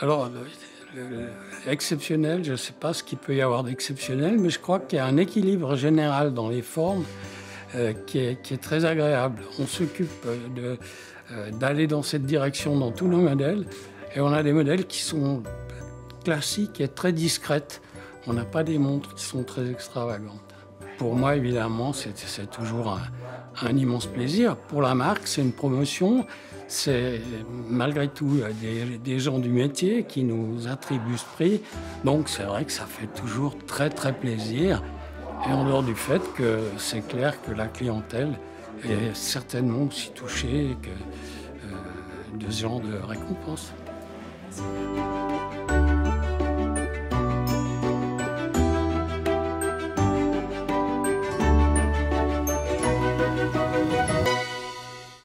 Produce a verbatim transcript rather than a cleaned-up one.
Alors, le- le- exceptionnel, je ne sais pas ce qu'il peut y avoir d'exceptionnel, mais je crois qu'il y a un équilibre général dans les formes euh, qui est, qui est très agréable. On s'occupe de, euh, d'aller dans cette direction dans tous nos modèles, et on a des modèles qui sont classiques et très discrètes. On n'a pas des montres qui sont très extravagantes. Pour moi, évidemment, c'est, c'est toujours un, un immense plaisir. Pour la marque, c'est une promotion. C'est malgré tout des, des gens du métier qui nous attribuent ce prix. Donc c'est vrai que ça fait toujours très très plaisir. Et en dehors du fait que c'est clair que la clientèle est certainement aussi touchée que, euh, de ce genre de récompense.